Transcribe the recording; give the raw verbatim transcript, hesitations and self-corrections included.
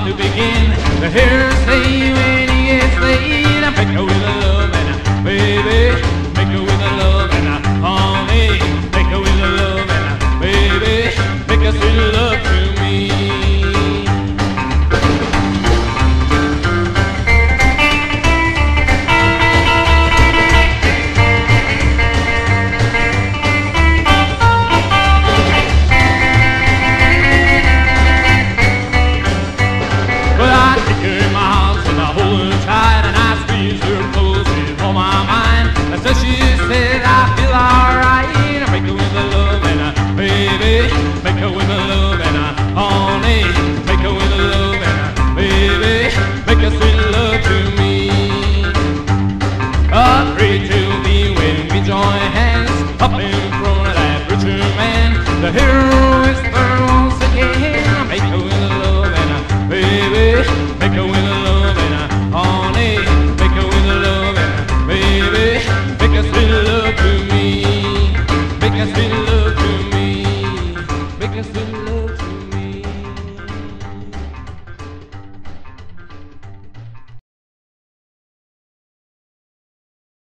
to begin. The hero say when he gets laid, I make her with a love and a baby, make her with a love and a honey, make her with a love and a baby, make her sweet love to me. Well, I take her in my arms and I hold her tight and I squeeze her close with all my mind. And so she said I feel alright. I make her with a love and a baby, make her with a love and a honey, make her with a love and a baby, make her sweet love to me. A pray to me when we join hands up in front of that preacher man. The hero is